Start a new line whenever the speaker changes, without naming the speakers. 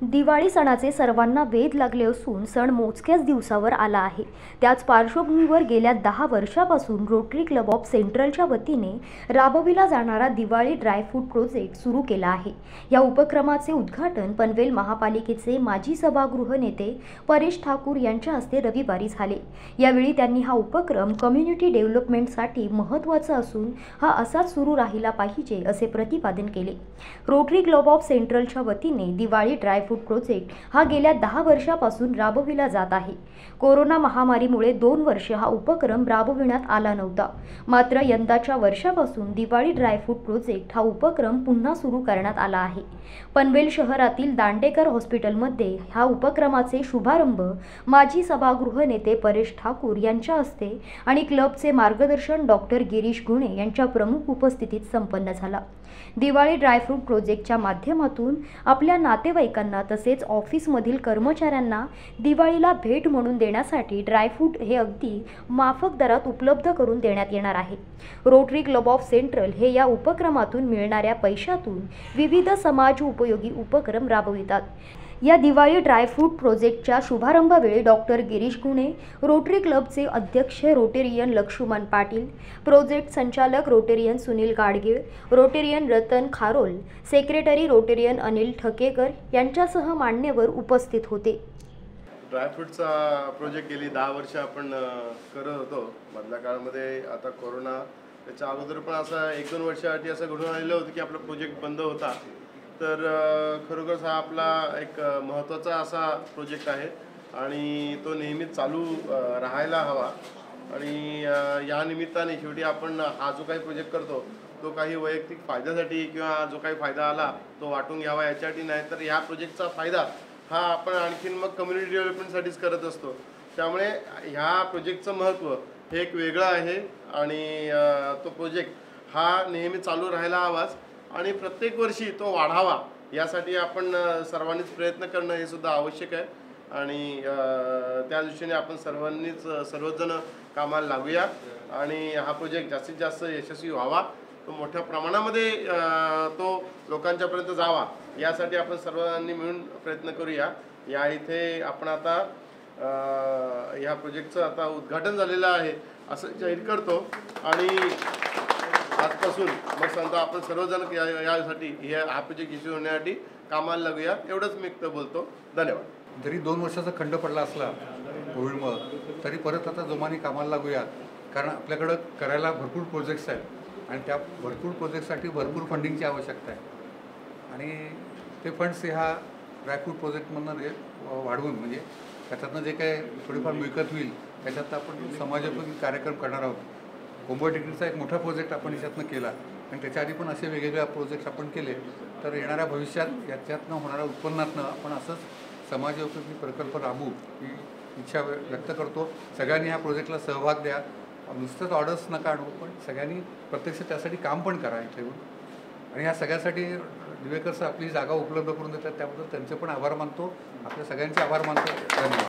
दिवाळी सणाचे सर्वांना वेध लागले असून सण मोजक्याच दिवसावर आला आहे। त्याच पार्श्वभूमीवर गेल्या 10 वर्षापासून रोटरी क्लब ऑफ सेंट्रलच्या वतीने राबविला जाणारा दिवाळी ड्रायफ्रूट प्रोजेक्ट सुरू केला आहे। या उपक्रमाचे उद्घाटन पनवेल महापालिकेचे माजी सभागृह नेते परेश ठाकूर यांच्या हस्ते रविवारी झाले। यावेळी त्यांनी हा उपक्रम कम्युनिटी डेव्हलपमेंटसाठी महत्त्वाचा असून हा असाच सुरू राहिला पाहिजे असे प्रतिपादन केले। रोटरी क्लब ऑफ सेंट्रलच्या वतीने दिवाळी ड्रायफ्रूट प्रोजेक्ट हा गेल्या 10 वर्षापासून राबविला जात आहे। कोरोना महामारीमुळे 2 वर्ष हा उपक्रम राबविण्यात आला नव्हता। मात्र यंदाच्या वर्षापासून दिवाळी ड्रायफ्रूट प्रोजेक्ट हा उपक्रम पुन्हा सुरू करण्यात आला आहे। पनवेल शहरातील दांडेकर हॉस्पिटलमध्ये हा उपक्रमाचे शुभारंभ माजी सभागृह नेते परेश ठाकूर यांच्या हस्ते आणि क्लबचे मार्गदर्शन डॉक्टर गिरीश गुणे यांच्या प्रमुख उपस्थितीत संपन्न झाला। दिवाळी ड्रायफ्रूट प्रोजेक्टच्या माध्यमातून आपल्या नातेवाईकांना तसेच ऑफिसमधील कर्मचाऱ्यांना दिवाळीला भेट म्हणून देण्यासाठी ड्रायफ्रूट हे अगदी माफक दरात उपलब्ध करून देण्यात येणार आहे। रोटरी क्लब ऑफ सेंट्रल हे या उपक्रमातून मिळणाऱ्या पैशातून विविध समाज उपयोगी उपक्रम राबवितात। या दिवाळी ड्रायफ्रूट प्रोजेक्टच्या शुभारंभावेळी डॉक्टर गिरीश गुणे, रोटरी क्लबचे अध्यक्ष रोटेरियन लक्ष्मण पाटील, प्रोजेक्ट संचालक Rotarian Sunil Gadgil, Rotarian Ratan Kharol, secretary Rotarian Anil Thakekar यांच्यासह मान्यवर उपस्थित होते।
ड्रायफ्रूटचा प्रोजेक्ट गेली 10 वर्ष आपण करत होतो। मधल्या काळामध्ये आता कोरोना त्याच्या अगोदर पण असं 1-2 वर्षासाठी असं घडून आलेलं होतं की आपला प्रोजेक्ट बंद होता। तर खरोखर हा आपला एक महत्त्वाचा असा प्रोजेक्ट आहे आणि तो नेहमीच चालू राहायला हवा। आणि या निमित्ताने शेवटी आपण हा जो काही प्रोजेक्ट करतो तो काही वैयक्तिक फायद्यासाठी किंवा जो काही फायदा आला तो वाटून घ्यावा याच्यासाठी नाही, तर ह्या प्रोजेक्टचा फायदा हा आपण आणखीन मग कम्युनिटी डेव्हलपमेंटसाठीच करत असतो। त्यामुळे ह्या प्रोजेक्टचं महत्त्व हे एक वेगळं आहे आणि तो प्रोजेक्ट हा नेहमी चालू राहायला हवाच आणि प्रत्येक वर्षी तो वाढावा यासाठी आपण सर्वांनीच प्रयत्न करणं हे सुद्धा आवश्यक आहे। आणि त्या दृष्टीने आपण सर्वच जण कामाला लागूया आणि हा प्रोजेक्ट जास्तीत जास्त यशस्वी व्हावा, तो मोठ्या प्रमाणामध्ये तो लोकांच्यापर्यंत जावा यासाठी आपण सर्वांनी मिळून प्रयत्न करूया। या इथे आपण आता ह्या प्रोजेक्टचं आता उद्घाटन झालेलं आहे असं जाहीर करतो आणि आजपासून मग समजा आपण सर्वजण यासाठी हा प्रोजेक्ट यशस्वी होण्यासाठी कामाला लागूया, एवढंच मी बोलतो। धन्यवाद।
जरी 2 वर्षाचा खंड पडला असला कोविडमुळे तरी परत आता जोमाने कामाला लागूया, कारण आपल्याकडं करायला भरपूर प्रोजेक्ट्स आहेत आणि त्या भरपूर प्रोजेक्टसाठी भरपूर फंडिंगची आवश्यकता आहे आणि ते फंड्स ह्या ड्रायफ्रूट प्रोजेक्टमधनं वाढवून म्हणजे त्याच्यातनं जे काही थोडीफार मिळकत होईल त्याच्यात आपण समाजोपयोगी कार्यक्रम करणार आहोत। कोंबड डिग्रीचा एक मोठा प्रोजेक्ट आपण याच्यातनं केला आणि त्याच्या आधी पण असे वेगवेगळे प्रोजेक्ट्स आपण केले, तर येणाऱ्या भविष्यात याच्यातनं होणाऱ्या उत्पन्नातनं आपण असंच समाजोपयोगी प्रकल्प राबवू ही इच्छा व्यक्त करतो। सगळ्यांनी ह्या प्रोजेक्टला सहभाग द्या, नुसतंच ऑर्डर्स नका आणू, पण सगळ्यांनी प्रत्यक्ष त्यासाठी काम पण करा इथे येऊन। आणि ह्या सगळ्यासाठी दिवेकर सर आपली जागा उपलब्ध करून देतात, त्याबद्दल त्यांचे पण आभार मानतो, आपल्या सगळ्यांचे आभार मानतो। धन्यवाद।